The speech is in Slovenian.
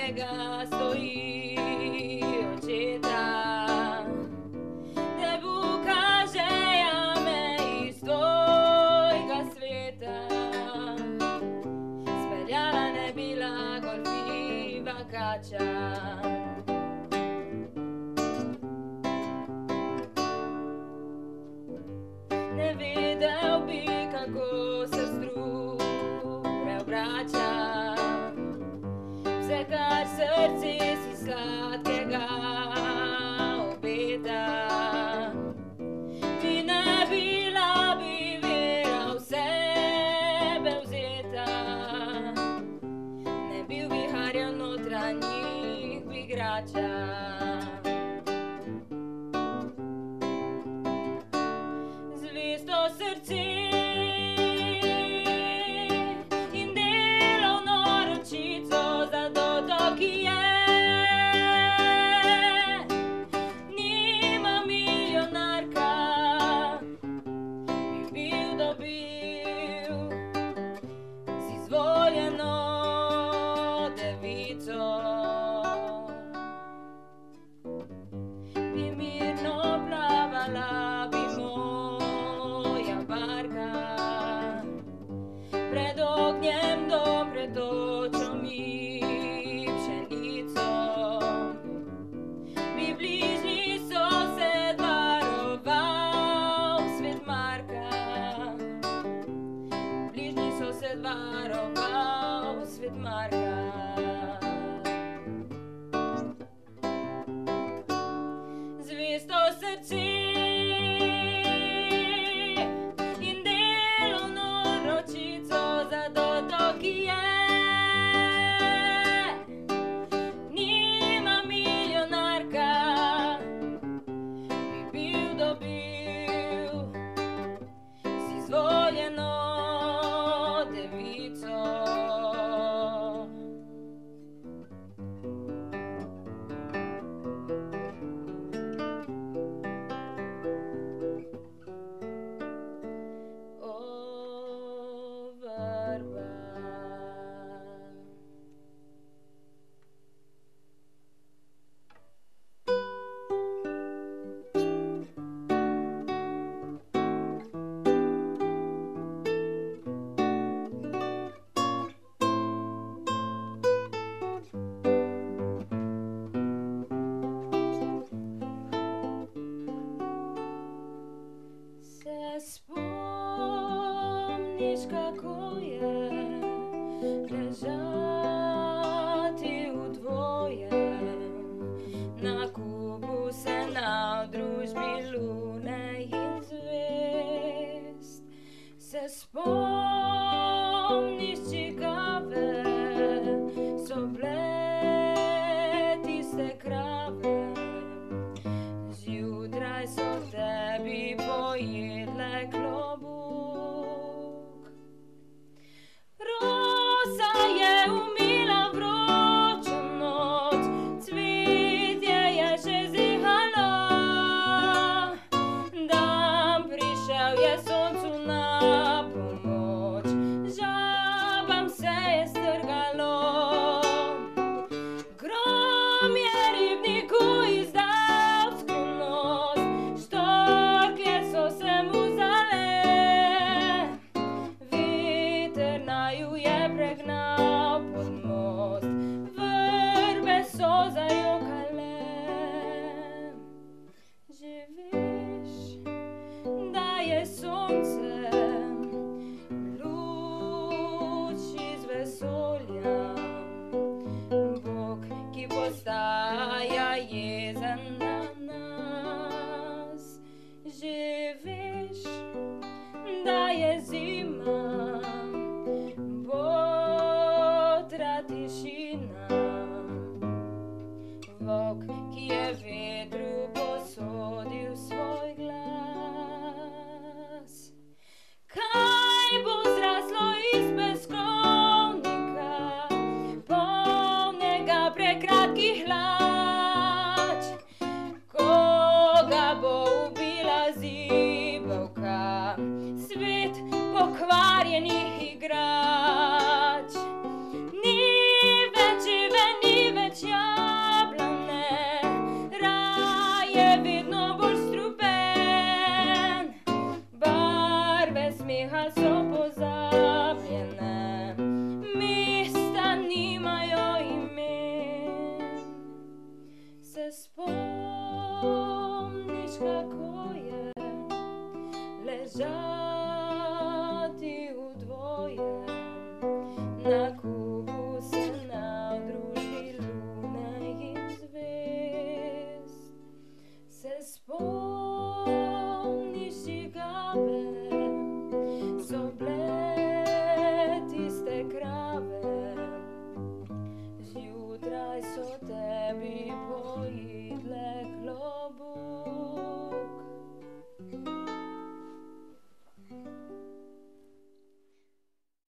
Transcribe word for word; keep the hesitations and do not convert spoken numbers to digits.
njega stoji očeta, da pokaže jame iz tvojega sveta. Speljala ne bila golfiva kača. Ne vedel bi, kako se strug preobrača. Vse, kar srce si sladkega obeta. Bi ne bila, bi vera v sebe vzeta. Ne bil viharjev notranjih igrača. Zvesto srce in delovno ročico za dotok je. Nima milijonarka, bi bil dobil z izvoljeno devico. Bi mirno plavala, bi moja barka pred ognjem do pred očmi pšenico. Bi bližnji sosed varoval svet Marka. Bližnji sosed varoval svet Marka. Zvesto srce in delovno ročico za dotok je. Nima milijonarka, bi bil dobil z izvoljeno devico. O, vrba. Se spomniš, kako je ležati v dvoje na kubu sena v družbi lune in zvezd? Se spomniš, čigave so bile tiste krave? Zjutraj so tebi pojedle klobuk. Rosa je umila vročo noč, cvetje je še zihalo. Dan prišel je soncu na pomoč, žabam se je strgalo. Grom je ribniku izdal skrivnost, štorklje so se mu zale. Veter naju je pregnal pod most, vrbe so zajokale. Že veš, da je sonce luč iz vesolja, Bog, ki postaja jezen na nas. Že veš, da je zima, botra tišina, Volk, ki je vetru posodil svoj glas. Kaj bo zraslo iz peskovnika, polnega prekratkih hlač? Koga bo ubila zibelka, svet pokvarjenih igrač? Ni več žive so te